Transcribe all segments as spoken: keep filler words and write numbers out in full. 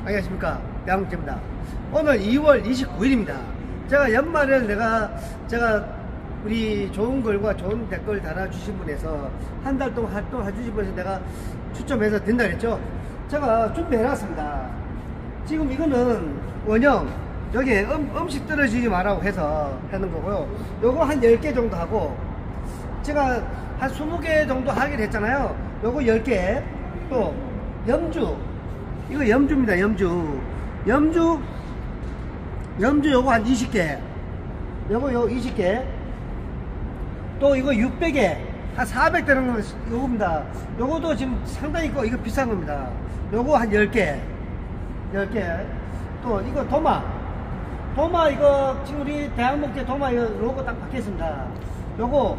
안녕하십니까, 대한국제입니다. 오늘 이월 이십구일입니다 제가 연말에 내가 제가 우리 좋은 글과 좋은 댓글 달아주신 분에서 한 달 동안 활동해 주신 분에서 내가 추첨해서 된다 그랬죠. 제가 준비해 놨습니다. 지금 이거는 원형 여기에 음, 음식 떨어지지 말라고 해서 하는 거고요. 요거 한 열 개 정도 하고, 제가 한 스무 개 정도 하기로 했잖아요. 요거 열 개, 또 염주, 이거 염주입니다. 염주 염주 염주 요거 한 이십 개, 요거 요 이십 개, 또 이거 육백 개, 한 사백 대 정도 요겁니다. 요거도 지금 상당히 있고, 이거 비싼 겁니다. 요거 한 열 개, 열 개. 또 이거 도마, 도마 이거 지금 우리 대한목재 도마 이거 로고 딱 박혔습니다. 요거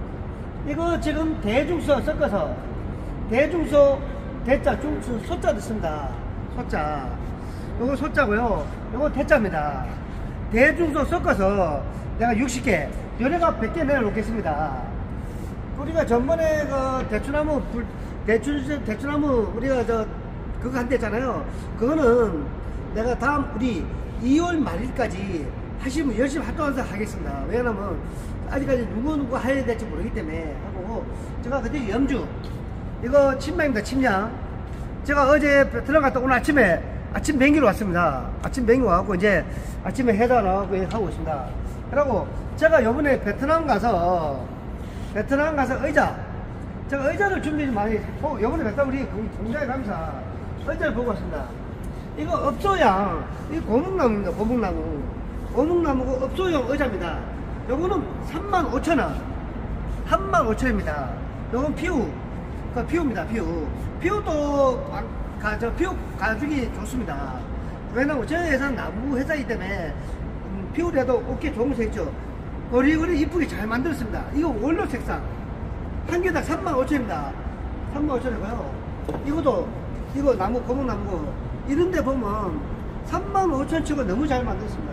이거 지금 대중소 섞어서, 대중소 대자 중수 소자 듣습니다. 소자, 요거 소자고요. 요거 대자입니다. 대중소 섞어서 내가 육십 개, 요래가 백 개 내놓겠습니다. 우리가 전번에 그 대추나무 불, 대추, 대추나무 우리가 저 그거 한대 했잖아요. 그거는 내가 다음 우리 이월 말일까지 하시면 열심히 활동해서 하겠습니다. 왜냐면 아직까지 누구누구 해야 될지 모르기 때문에 하고, 제가 그때 염주 이거 침량입니다. 침량. 제가 어제 베트남 갔다 오늘 아침에 아침 뱅기로 왔습니다. 아침 뱅기 와갖고 이제 아침에 해다 나가고 하고 있습니다. 그리고 제가 요번에 베트남 가서 베트남 가서 의자, 제가 의자를 준비 좀 많이 했고, 요번에 베트남 우리 공장에 가면서 의자를 보고 왔습니다. 이거 업소양, 이 고목나무입니다. 고목나무. 고목나무고 업소용 의자입니다. 요거는 삼만 오천 원, 삼만 오천 원입니다. 요건 피우, 그 피우입니다. 피우. 피우도 가, 저 피우 가죽이 좋습니다. 왜냐면 저희 회사는 나무 회사이기 때문에 음, 피우라도 어깨 좋은 거 있죠. 거리거리 이쁘게 잘 만들었습니다. 이거 원로 색상 한 개당 삼만 오천 원입니다. 삼만 오천 원이고요. 이것도 이거 나무, 고목나무고, 이런데 보면 삼만 오천 원 치고 너무 잘 만들었습니다.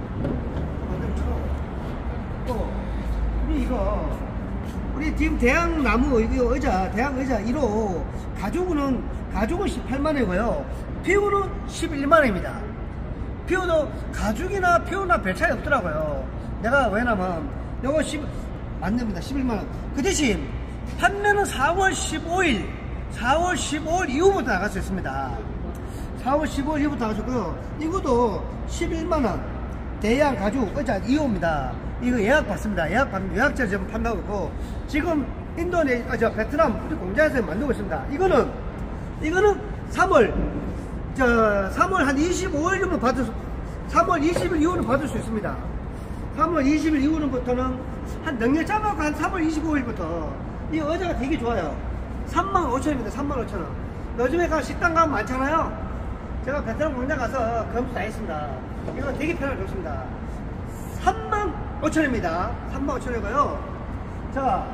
만들었죠. 또 우리 이거 우리 지금 대학나무 이거 의자, 대학 의자 일 호 가죽은 가죽은 십팔만 원이고요. 피우는 십일만 원입니다. 피우도 가죽이나 피우나 별 차이 없더라고요. 내가 왜냐면 요거 십 만듭니다. 십일만 원. 그 대신 판매는 사월 십오일, 사월 십오일 이후부터 나갈 수 있습니다. 사월 십오일 이후부터 나가셨고요. 이것도 십일만 원. 대양 가죽 의자 이 호입니다. 이거 예약 받습니다. 예약 받는 예약자 지금 판다고 있고, 지금 인도네, 아, 저 베트남 우리 공장에서 만들고 있습니다. 이거는 이거는 삼월 저 삼월 한 이십오일 정도 받을 수, 삼월 이십일 이후는 받을 수 있습니다. 삼월 이십일 이후부터는 한 능력 잡아갖고 한 삼월 이십오일부터 이 의자가 되게 좋아요. 삼만 오천 원입니다. 삼만 오천 원. 요즘에 가 식당 가면 많잖아요. 제가 베트남 공장 가서 검수 다 했습니다. 이거 되게 편하게 좋습니다. 삼만 오천 원입니다. 삼만 오천 원이고요. 자,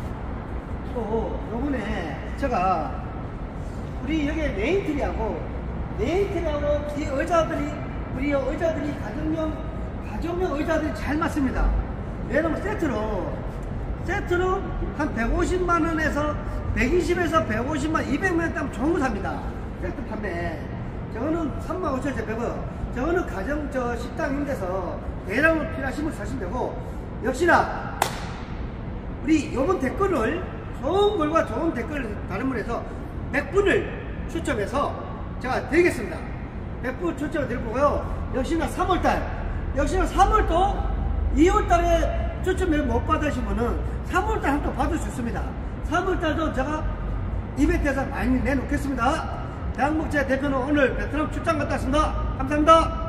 또 요번에 제가 우리 여기 네임트리하고 네임트리하고 이 의자들이, 우리 의자들이 가정용 가정용 의자들이 잘 맞습니다. 왜냐면 세트로 세트로 한 백오십만 원에서 백이십에서 백오십만, 이백만 원 따면 좋은 거 삽니다. 세트 판매. 저거는 삼만 오천 원짜리 배고요. 저거는 가정 저 식당 임대서 대량으로 필요하시면 사시면 되고, 역시나 우리 요번 댓글을 좋은 글과 좋은 댓글을 다른 분에서 백 분을 추첨해서 제가 드리겠습니다. 백 분 추첨을 드릴 거고요. 역시나 삼월달, 역시나 삼월도 이월달에 추첨을 못 받으시면은 삼월달 한 번 받을 수 있습니다. 삼월달도 제가 이벤트에서 많이 내놓겠습니다. 대한목재 대표는 오늘 베트남 출장 갔다 왔습니다. 감사합니다.